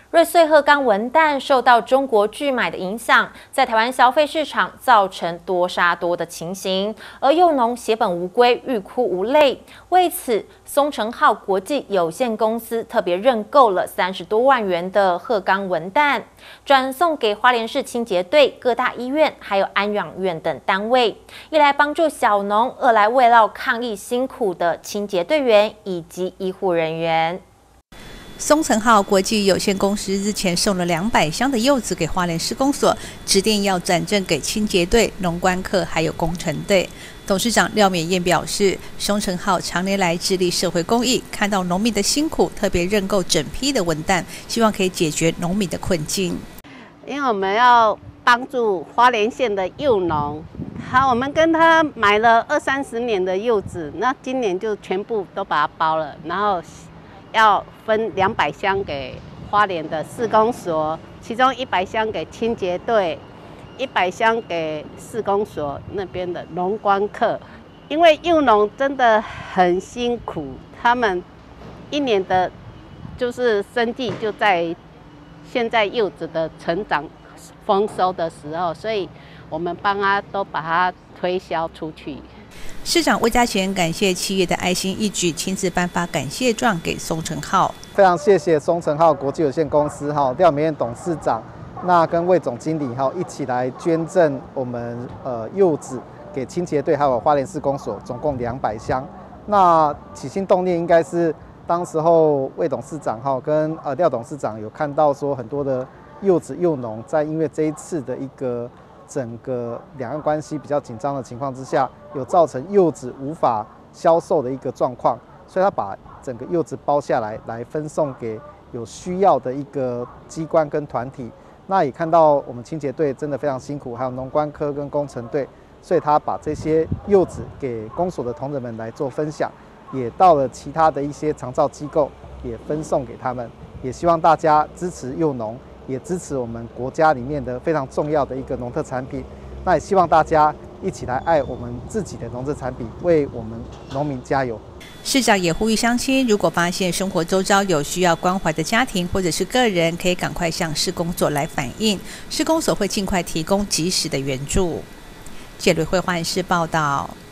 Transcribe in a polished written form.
瑞穗鹤冈文旦受到中国拒买的影响，在台湾消费市场造成多杀多的情形，而幼农血本无归，欲哭无泪。为此，松成号国际有限公司特别认购了30多万元的鹤冈文旦，转送给花莲市清洁队、各大医院还有安养院等单位，一来帮助小农，二来慰劳抗疫辛苦的清洁队员以及医护人员。 松成号国际有限公司日前送了200箱的柚子给花莲施工所，指定要转赠给清洁队、农官课还有工程队。董事长廖美燕表示，松成号常年来致力社会公益，看到农民的辛苦，特别认购整批的文旦，希望可以解决农民的困境。 因为我们要帮助花莲县的柚农，我们跟他买了20-30年的柚子，那今年就全部都把它包了，然后要分200箱给花莲的施工所，其中100箱给清洁队，100箱给施工所那边的农官课。因为柚农真的很辛苦，他们一年的就是生计就在现在柚子的成长丰收的时候，所以我们帮他都把它推销出去。 市长魏家贤感谢企业的爱心义举，亲自颁发感谢状给松成号。 非常谢谢松成号国际有限公司廖美燕董事长，那跟魏总经理一起来捐赠我们柚子给清洁队还有花莲市公所，总共200箱。那起心动念应该是当时候魏董事长跟廖董事长有看到说很多的柚子柚农在因为这一次的一个整个两岸关系比较紧张的情况之下，有造成柚子无法销售的一个状况，所以他把整个柚子包下来，来分送给有需要的一个机关跟团体。那也看到我们清洁队真的非常辛苦，还有农官科跟工程队，所以他把这些柚子给公所的同仁们来做分享，也到了其他的一些长照机构，也分送给他们。也希望大家支持柚农，也支持我们国家里面的非常重要的一个农特产品。那也希望大家一起来爱我们自己的农特产品，为我们农民加油。 市长也呼吁乡亲，如果发现生活周遭有需要关怀的家庭或者是个人，可以赶快向市公所来反映，市公所会尽快提供及时的援助。谢瑞惠花莲市报道。